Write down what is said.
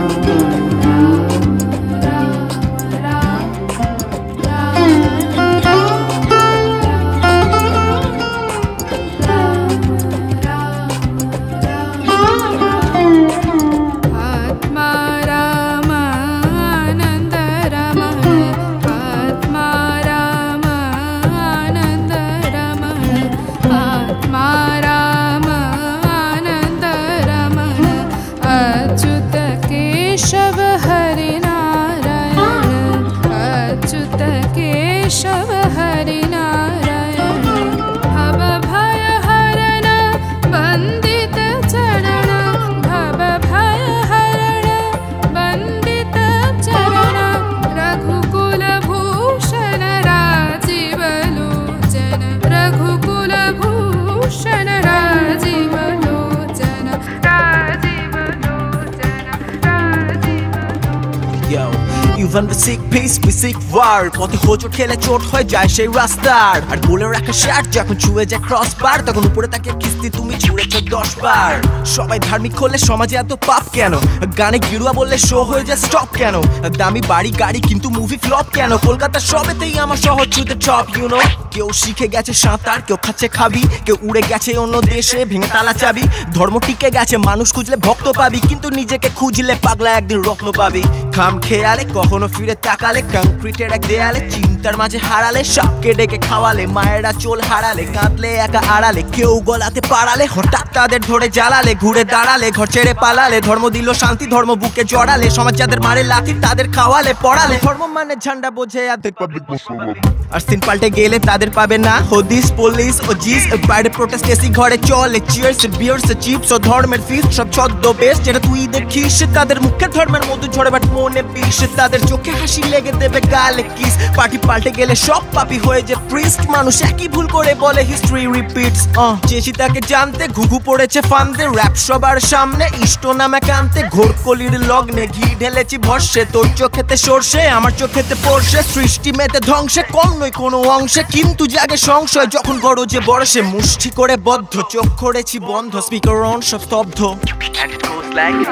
केशव हरि नारायण भव भय हरण वंदित चरण भव भय हरण वंदित चरण रघुकुल भूषण राजीव लोचन रघुकुल Bhushan Rajiv Lochan Rajiv Lochan Rajiv Yo, even the sick peace, we seek war. পথে হোঁচট খেলে চোট হয়ে যায় সেই রাস্তার। আর গোলের একটা শার্ট যখন ছুঁয়ে যায় ক্রস বার, তখন উপরে তাকে কিস্তি তুমি ছুঁড়েছ 10 বার। সবাই ধার্মিক হলে সমাজে এত পাপ কেন? গানে গিরুয়া বললে শো হয়ে যায় স্টপ কেন? দামি বাড়ি গাড়ি কিন্তু মুভি ফ্লপ কেন? কলকাতার সবেতেই আমার শহর ছুঁতে টপ ইউনো। কেউ শিখে গেছে সাঁতার, কেউ খাচ্ছে খাবি, কেউ উড়ে গেছে অন্য দেশে ভেঙে তালা চাবি। ধর্ম টিকে গেছে মানুষ খুঁজলে ভক্ত পাবি, কিন্তু নিজেকে খুঁজলে পাগলা একদিন রত্ন পাবি। খাম খেয়ালে কখনো ফিরে তাকালে কংক্রিটের এক দেয়ালে, চিন্তার মাঝে হারালে সাপকে ডেকে খাওয়ালে, মায়েরা চোল হারালে কাঁদলে একা আড়ালে, কেউ গলাতে পাড়ালে হঠাৎ তাদের ধরে জ্বালালে, ঘুরে দাঁড়ালে ঘর ছেড়ে পালালে, ধর্ম দিল শান্তি ধর্ম বুকে জড়ালে, সমাজ যাদের মারে লাথি তাদের খাওয়ালে পড়ালে। ধর্ম মানে ঝান্ডা বোঝে আর সিন পাল্টে গেলে তাদের পাবে না হদিস পুলিশ ও জিস। বাইরে প্রোটেস্ট এসি ঘরে চলে চিয়ার্স বিয়ার্স চিপস ও ধর্মের ফিস্ট সব ছদ্মবেশ যেটা তুই দেখিস। তাদের মুখে ধর্মের মধু ঝরে বাট মনে বিষ, তাদের চোখে হাসি লেগে দেবে গালে কিস। পার্টি পাল্টে গেলে সব পাপি হয়ে যে প্রিস্ট, মানুষ একই ভুল করে বলে হিস্ট্রি রিপিটস। চেয়েছি তাকে জানতে ঘুঘু পড়েছে ফান্দে, র‍্যাপ সবার সামনে ইষ্ট নামে কানতে, ঘোর কলির লগ্নে ঘি ঢেলেছি ভস্যে, তোর চোখেতে সর্ষে আমার চোখেতে পড়ছে। সৃষ্টি মেতে ধ্বংসে কম নয় কোনো অংশে, কিন্তু জাগে সংশয় যখন গরজে বর্ষে। মুষ্টি করে বদ্ধ চোখ করেছি বন্ধ, স্পিকার অন সব স্তব্ধ। And it goes like